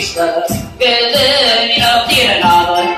vista que de mim não tira nada.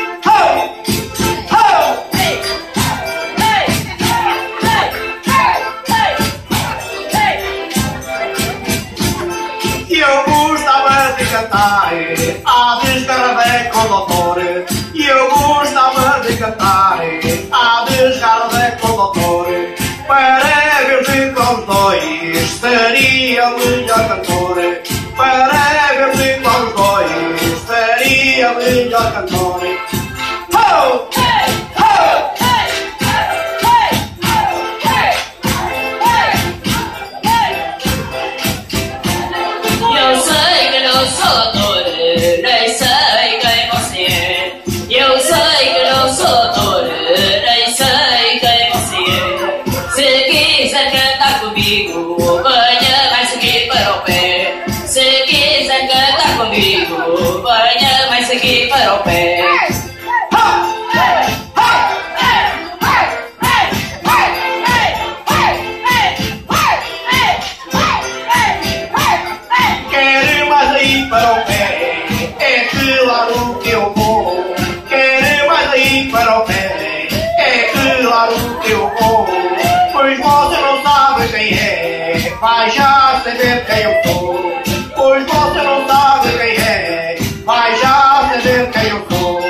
Eu gostava de cantar a desgarra com o doutor. Eu gostava de cantar a desgarra com o doutor. Para ver se com os dois seria o melhor cantor. Para ver se com os dois seria o melhor cantor. Ho! Eu sei que não sou ator, nem sei quem você é. Eu sei que não sou ator, nem sei quem você é. Se quiser cantar comigo, venha mais aqui para o pé. Se quiser cantar comigo, venha mais aqui para o pé. Quer mais aí para o pé, é claro que eu vou. Quer mais aí para o pé, é claro que eu vou. Pois você não sabe quem é, vai já saber quem eu sou. Pois você não sabe quem é, vai já saber quem eu sou.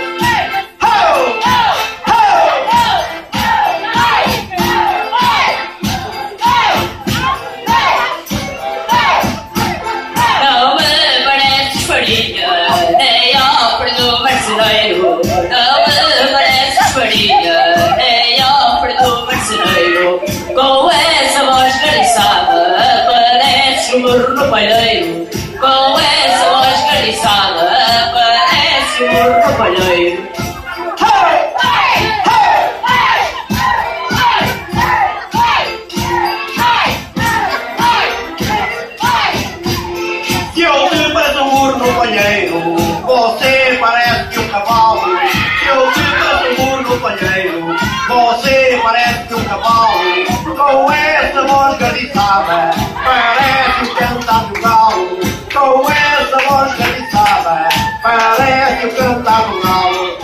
Não me pareces farinha, nem ópera do marceneiro. Não me pareces farinha, nem ópera do marceneiro. Com essa voz cariçada, pareces um burro no palheiro. Com essa voz cariçada, pareces um burro no palheiro. Se eu te pareço um burro no palheiro, você parece que um cavalo. Se eu te pareço um burro no palheiro, você parece que um cavalo. Com essa voz cariçada, parece o cantar do galo. Com essa voz cariçada, parece o cantar do galo.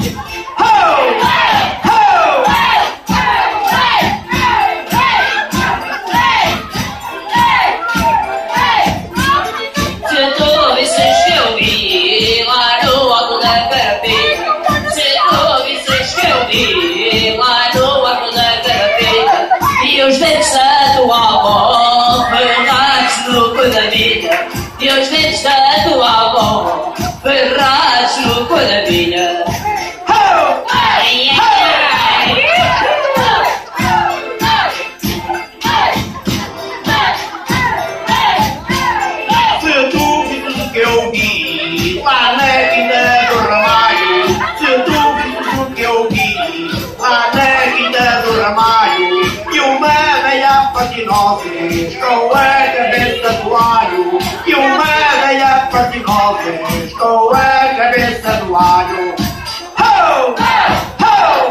Se tu visses que eu vi lá no alto da carapeta, se tu visses que eu vi lá no alto da carapeta, e os dentes da tua avó ferrados no cu da minha, e os dentes da tua avó ferrados no cu da minha. Ai, ai, ai. Se tu visses o que eu vi lá na quinta do Ramalho, se tu visses o que eu vi lá na quinta do Ramalho, e uma velha patinoses com a cabeça do alho, e uma velha patinoses com a cabeça do alho. Ho! Ho!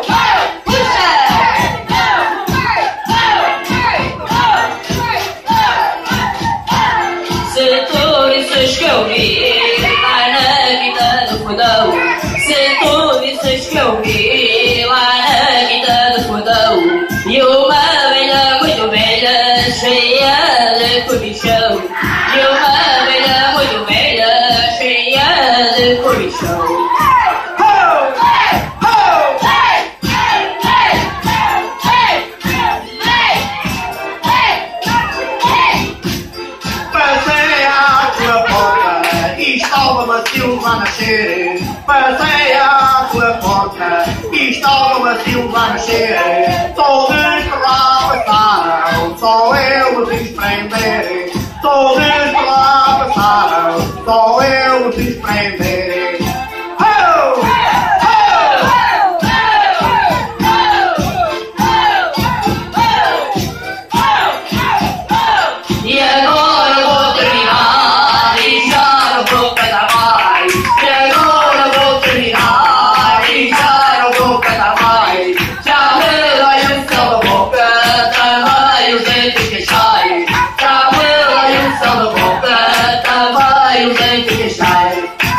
Se tu visses que eu vi lá na quinta do Fodão, se tu visses que eu vi lá na quinta do Fodão, e uma velha muito velha cheia de comichão, e uma velha muito velha cheia de comichão. Passei a tua porta e estava uma Silva a nascer. Passei a tua porta e estava uma Silva a nascer. Todos por lá passaram, só eu me fiz prender. Todos por lá passaram, só eu me fiz prender. Ho! E agora vou terminar e já não vou cantar mais. E agora vou terminar e já não vou cantar mais. Já me dói o céu da boca, também os dentes que saem. Já me dói o céu da boca, também os dentes que saem.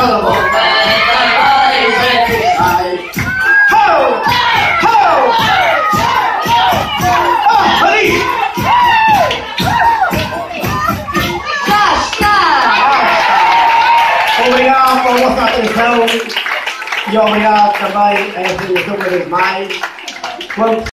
também os verticais. Ho! Ho! Ah, ali! Já está! Obrigado pela vossa atenção e obrigado também a esta uma vez mais.